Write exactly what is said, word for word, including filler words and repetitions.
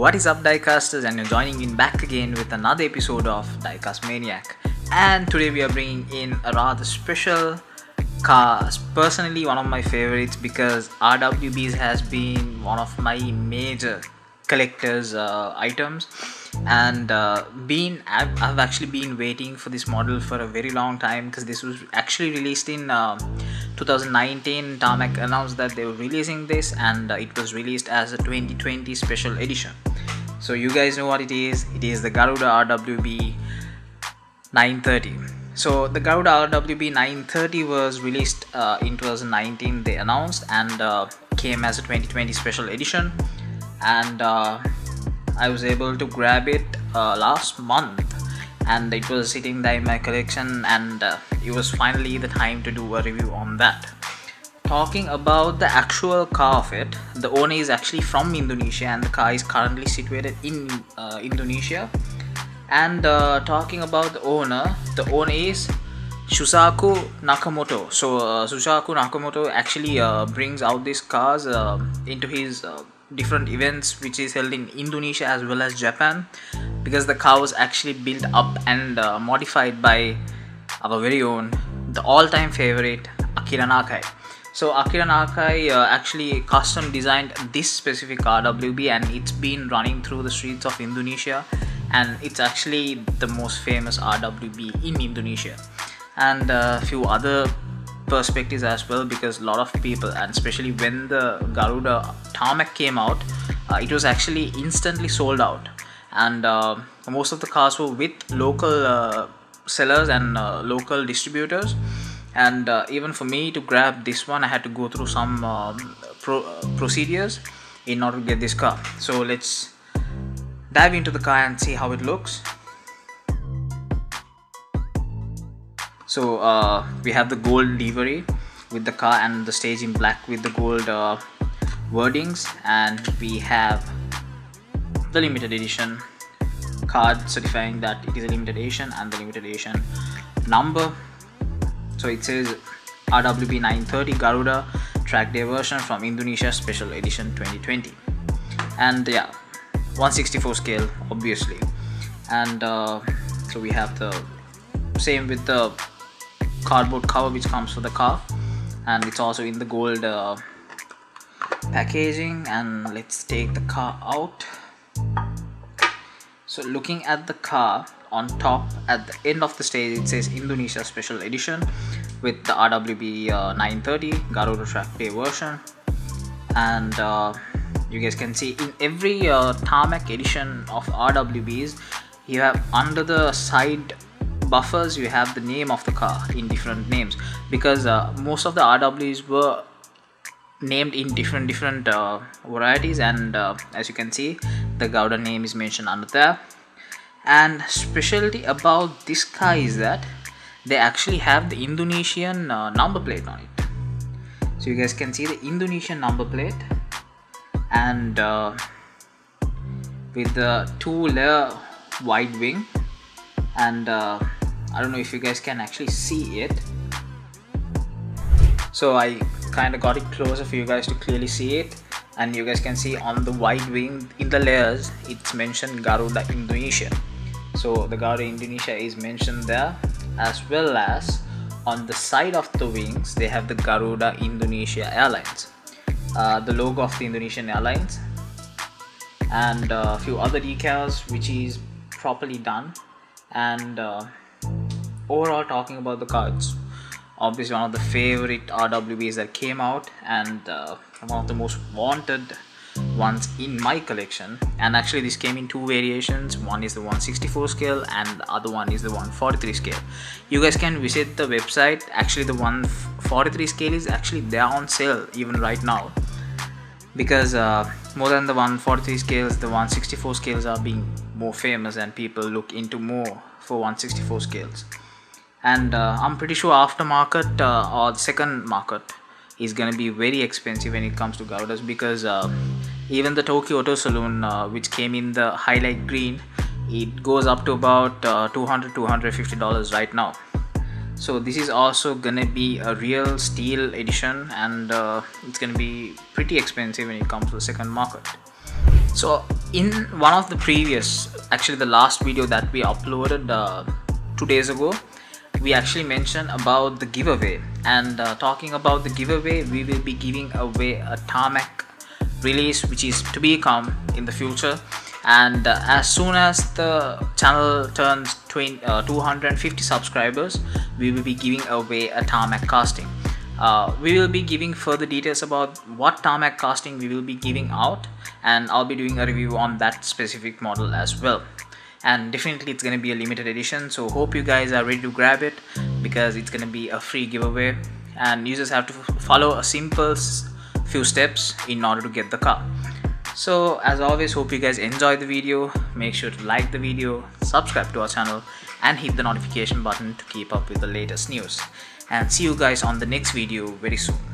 What is up, Diecasters, and you're joining in back again with another episode of Diecast Maniac. And today we are bringing in a rather special car, personally one of my favorites, because R W Bs has been one of my major collectors uh, items, and uh, been I've, I've actually been waiting for this model for a very long time, because this was actually released in uh, two thousand nineteen. Tarmac announced that they were releasing this, and uh, it was released as a twenty twenty special edition. So you guys know what it is. It is the Garuda R W B nine thirty. So the Garuda R W B nine thirty was released uh, in two thousand nineteen, they announced, and uh, came as a twenty twenty special edition. And uh, I was able to grab it uh, last month, and it was sitting there in my collection, and uh, it was finally the time to do a review on that. Talking about the actual car of it, the owner is actually from Indonesia, and the car is currently situated in uh, Indonesia. And uh, talking about the owner, the owner is Shusaku Nakamoto. So uh, Shusaku Nakamoto actually uh, brings out these cars uh, into his uh, different events which is held in Indonesia as well as Japan, because the car was actually built up and uh, modified by our very own, the all-time favorite, Akira Nakai. So Akira Nakai uh, actually custom designed this specific R W B, and it's been running through the streets of Indonesia, and it's actually the most famous R W B in Indonesia, and a few other perspectives as well, because a lot of people, and especially when the Garuda Tarmac came out, uh, it was actually instantly sold out, and uh, most of the cars were with local uh, sellers and uh, local distributors. And uh, even for me to grab this one, I had to go through some uh, pro uh, procedures in order to get this car. So let's dive into the car and see how it looks. So uh, we have the gold livery with the car, and the stage in black with the gold uh, wordings, and we have the limited edition card certifying that it is a limited edition, and the limited edition number. So it says R W B nine thirty Garuda track day version from Indonesia special edition twenty twenty, and yeah, one sixty-four scale obviously. And uh, so we have the same with the cardboard cover which comes with the car, and it's also in the gold uh, packaging. And let's take the car out. So looking at the car, on top at the end of the stage it says Indonesia special edition with the R W B uh, nine thirty Garuda track day version. And uh, you guys can see in every uh, Tarmac edition of R W Bs, you have under the side buffers you have the name of the car in different names, because uh, most of the R W Bs were named in different different uh, varieties, and uh, as you can see, the Garuda name is mentioned under there. And specialty about this car is that they actually have the Indonesian uh, number plate on it. So you guys can see the Indonesian number plate, and uh, with the two layer wide wing, and uh, I don't know if you guys can actually see it. So I kind of got it closer for you guys to clearly see it, and you guys can see on the wide wing in the layers it's mentioned Garuda Indonesia. So the Garuda Indonesia is mentioned there, as well as on the side of the wings they have the Garuda Indonesia Airlines, uh, the logo of the Indonesian Airlines, and uh, a few other decals which is properly done. And uh, overall, talking about the car, it's obviously one of the favorite R W Bs that came out, and uh, one of the most wanted ones in my collection. And actually this came in two variations. One is the one sixty-four scale, and the other one is the one forty-three scale. You guys can visit the website. Actually the one forty-three scale is actually there on sale even right now, because uh, more than the one forty-three scales, the one sixty-four scales are being more famous, and people look into more for one sixty-four scales. And uh, I'm pretty sure aftermarket uh, or the second market is gonna be very expensive when it comes to Garudas, because uh, even the Tokyo Auto Saloon, uh, which came in the highlight green, it goes up to about uh, two hundred to two hundred fifty dollars right now. So this is also gonna be a real steel edition, and uh, it's gonna be pretty expensive when it comes to the second market. So in one of the previous, actually the last video that we uploaded uh, two days ago, we actually mentioned about the giveaway. And uh, talking about the giveaway, we will be giving away a Tarmac release which is to be come in the future. And uh, as soon as the channel turns twenty, uh, two hundred fifty subscribers, we will be giving away a Tarmac casting. Uh, we will be giving further details about what Tarmac casting we will be giving out, and I'll be doing a review on that specific model as well. And definitely it's going to be a limited edition, so hope you guys are ready to grab it, because it's going to be a free giveaway and you just have to follow a simple few steps in order to get the car. So as always, hope you guys enjoy the video. Make sure to like the video, subscribe to our channel and hit the notification button to keep up with the latest news. And see you guys on the next video very soon.